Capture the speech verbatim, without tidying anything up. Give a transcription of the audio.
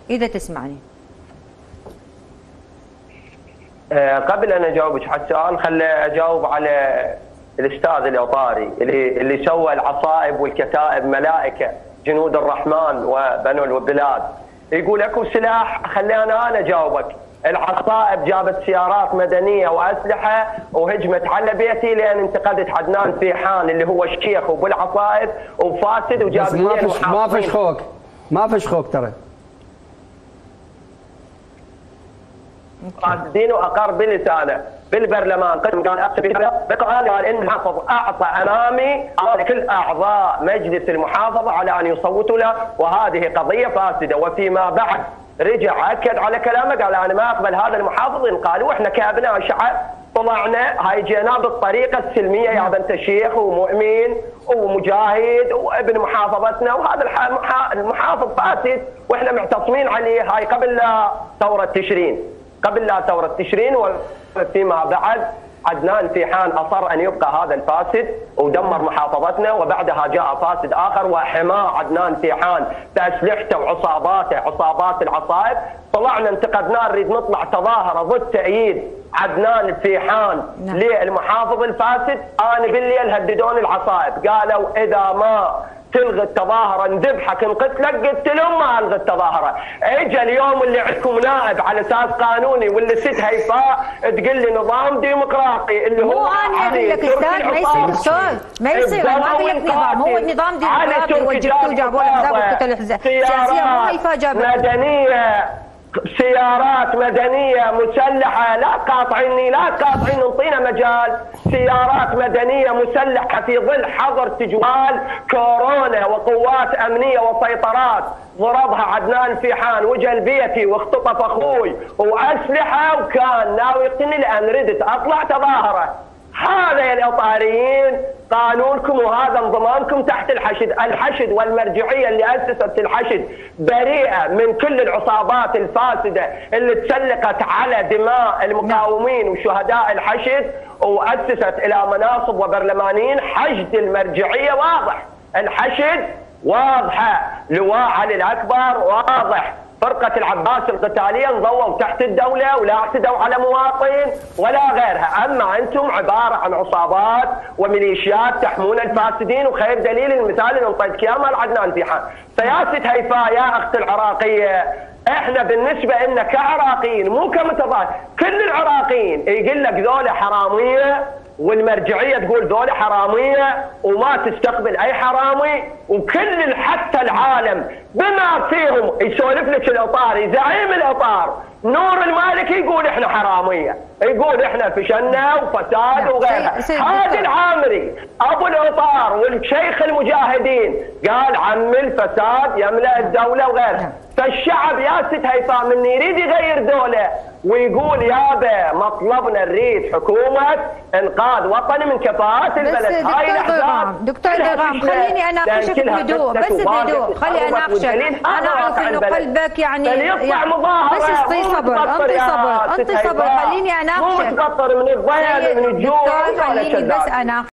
اذا تسمعني. قبل ان اجاوبك على السؤال خلي اجاوب على الاستاذ الاوطاري اللي اللي سوى العصائب والكتائب ملائكه جنود الرحمن وبنو البلاد. يقول اكو سلاح، خلينا انا انا اجاوبك. العصائب جابت سيارات مدنيه واسلحه وهجمت على بيتي لان انتقدت عدنان فيحان اللي هو شيخ وبالعصائب وفاسد وجاب بس ما فيش ما فيش خوك ما فيش خوك ترى. فاسدين واقر بلسانه بالبرلمان قال قال قال ان المحافظ اعطى امامي كل اعضاء مجلس المحافظه على ان يصوتوا له وهذه قضيه فاسده. وفيما بعد رجع اكد على كلامه قال انا ما اقبل هذا المحافظ ينقال. واحنا كابناء شعب طلعنا هاي جينا بالطريقه السلميه يا بنت شيخ ومؤمن ومجاهد وابن محافظتنا وهذا المحافظ فاسد واحنا معتصمين عليه. هاي قبل لا ثوره تشرين قبل لا ثوره تشرين وفيما بعد عدنان فيحان اصر ان يبقى هذا الفاسد ودمر محافظتنا وبعدها جاء فاسد اخر وحماه عدنان فيحان باسلحته وعصاباته عصابات العصائب. طلعنا انتقدناه نريد نطلع تظاهره ضد تأييد عدنان فيحان نعم. للمحافظ الفاسد. انا بالليل هددوني العصائب قالوا اذا ما تلغي التظاهره نذبحك نقتلك. قلت لهم ما الغي التظاهره. اجى اليوم اللي عندكم نائب على اساس قانوني واللي ست هيفاء تقول لي نظام ديمقراطي اللي هو مو انا اقول لك استاذ ما يصير استاذ ما يصير. انا ما اقول لك نظام هو النظام ديمقراطي وجبتوه جابوا الاحزاب وقتلوا الاحزاب سياسيه مو هيفاء جابوا مدنيه سيارات مدنيه مسلحه. لا تقاطعني لا تقاطعني انطينا مجال. سيارات مدنيه مسلحه في ظل حظر تجوال كورونا وقوات امنيه وسيطرات ضربها عدنان فيحان وجا لبيتي واختطف اخوي واسلحه وكان ناوي يقتلني لان ردت اطلع تظاهره. هذا يا الاوطاريين قانونكم وهذا انضمامكم تحت الحشد. الحشد والمرجعيه اللي اسست الحشد بريئه من كل العصابات الفاسده اللي تسلقت على دماء المقاومين وشهداء الحشد واسست الى مناصب وبرلمانيين. حشد المرجعيه واضح، الحشد واضحه، لواء علي الاكبر واضح، فرقة العباس القتالية انضووا تحت الدولة ولا اعتدوا على مواطن ولا غيرها. أما أنتم عبارة عن عصابات وميليشيات تحمون الفاسدين. وخير دليل المثال اللي انطيتك اياه مال عدنان فيحان. سياسة هيفاء يا أخت العراقية احنا بالنسبة لنا كعراقيين مو كمتظاهر كل العراقيين يقول لك ذولا حرامية والمرجعيه تقول ذولا حراميه وما تستقبل اي حرامي. وكل حتى العالم بما فيهم يسولف لك الاطاري زعيم الاطار نور المالكي يقول احنا حراميه، يقول احنا فشلنا وفساد وغيرها. هذا العامري ابو الاطار والشيخ المجاهدين قال عم الفساد يملا الدوله وغيرها. فالشعب يا ست هيفاء من يريد يغير دوله ويقول يابا مطلبنا نريد حكومه انقاذ وطني من كفاءات البلد. هاي الاحزاب دكتور دغام خليني اناقشك بهدوء بس بهدوء خلي اناقشك. انا اعرف انه قلبك يعني, يعني بس انطي صبر انطي صبر انطي صبر خليني اناقشك. مو متقطر من الضيل من الجوع. خليني بس اناقشك.